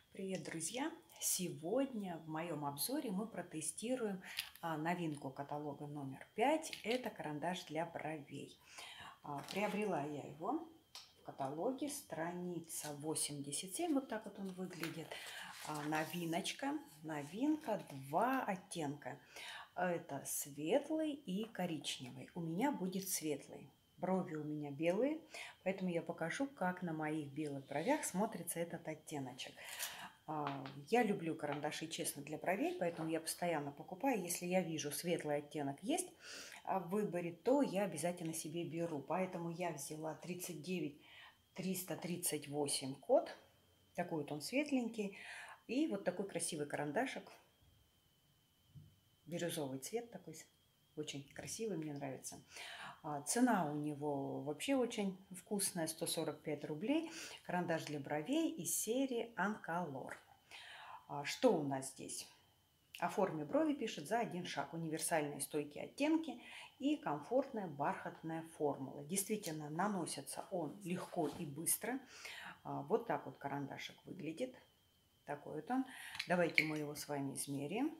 Привет, друзья! Сегодня в моем обзоре мы протестируем новинку каталога номер 5. Это карандаш для бровей. Приобрела я его в каталоге, страница 87. Вот так вот он выглядит. Новинка, два оттенка. Это светлый и коричневый. У меня будет светлый. Брови у меня белые, поэтому я покажу, как на моих белых бровях смотрится этот оттеночек. Я люблю карандаши, честно, для бровей, поэтому я постоянно покупаю. Если я вижу светлый оттенок есть в выборе, то я обязательно себе беру. Поэтому я взяла 39338 код. Такой вот он светленький. И вот такой красивый карандашик. Бирюзовый цвет такой. Очень красивый, мне нравится. Цена у него вообще очень вкусная, 145 рублей. Карандаш для бровей из серии Анколор. Что у нас здесь? О форме брови пишет за один шаг. Универсальные стойкие оттенки и комфортная бархатная формула. Действительно, наносится он легко и быстро. Вот так вот карандашик выглядит. Такой вот он. Давайте мы его с вами измерим.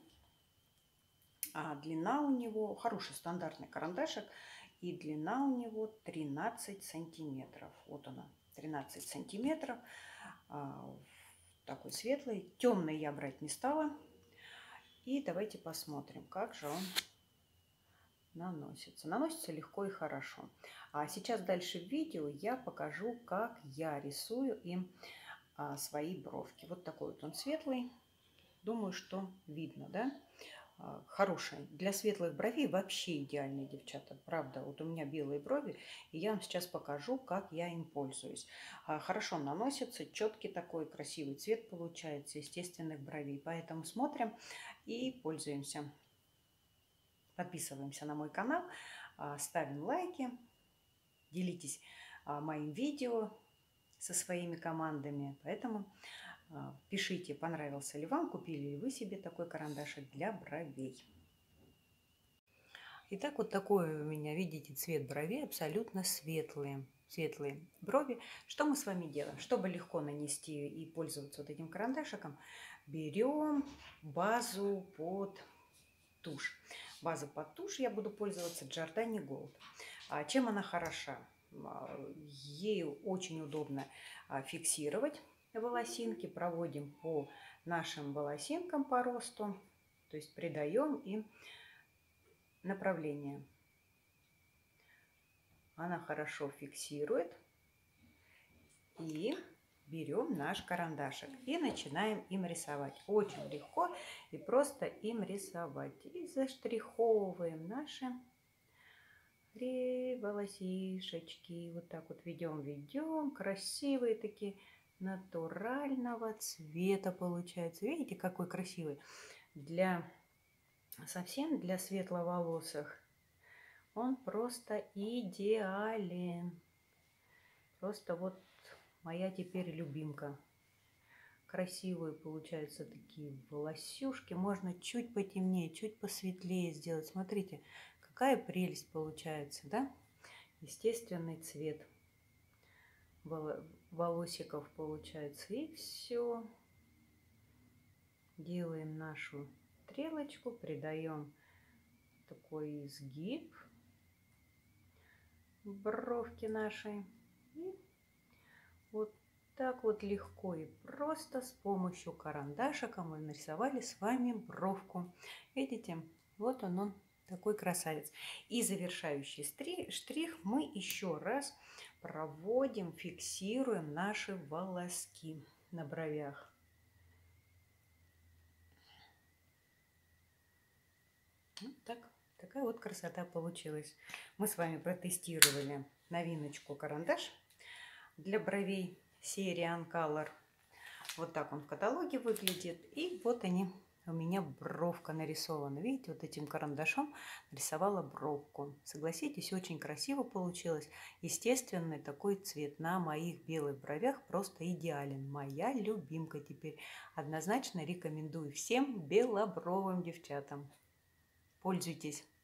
Длина у него, хороший стандартный карандашик, и длина у него 13 сантиметров. Вот она, 13 сантиметров. Такой светлый. Темный я брать не стала. И давайте посмотрим, как же он наносится. Наносится легко и хорошо. А сейчас дальше в видео я покажу, как я рисую им свои бровки. Вот такой вот он светлый. Думаю, что видно, да? Хороший. Для светлых бровей вообще идеальные, девчата. Правда, вот у меня белые брови, и я вам сейчас покажу, как я им пользуюсь. Хорошо наносится, четкий такой красивый цвет получается естественных бровей. Поэтому смотрим и пользуемся. Подписываемся на мой канал, ставим лайки, делитесь моим видео со своими командами. Поэтому пишите, понравился ли вам, купили ли вы себе такой карандашик для бровей. Итак, вот такой у меня, видите, цвет бровей, абсолютно светлые брови. Что мы с вами делаем? Чтобы легко нанести и пользоваться вот этим карандашиком, берем базу под тушь. База под тушь я буду пользоваться Giordani Gold. Чем она хороша? Ею очень удобно фиксировать волосинки. Проводим по нашим волосинкам по росту, то есть придаем им направление. Она хорошо фиксирует. И берем наш карандашик и начинаем им рисовать. Очень легко и просто им рисовать. И заштриховываем наши волосишечки. Вот так вот ведем. Красивые такие, натурального цвета получается. Видите, какой красивый. Совсем для светловолосых он просто идеален. Просто вот моя теперь любимка. Красивые получаются такие волосюшки. Можно чуть потемнее, чуть посветлее сделать. Смотрите, какая прелесть получается, да? Естественный цвет волосиков получается. И все. Делаем нашу стрелочку, придаем такой изгиб бровки нашей. И вот так вот легко и просто с помощью карандашика мы нарисовали с вами бровку. Видите, вот он такой красавец. И завершающий штрих мы еще раз проводим, фиксируем наши волоски на бровях. Вот так. Такая вот красота получилась. Мы с вами протестировали новиночку карандаш для бровей серии Ancolor. Вот так он в каталоге выглядит. И вот они, у меня бровка нарисована. Видите, вот этим карандашом нарисовала бровку. Согласитесь, очень красиво получилось. Естественный такой цвет на моих белых бровях просто идеален. Моя любимка теперь. Однозначно рекомендую всем белобровым девчатам. Пользуйтесь.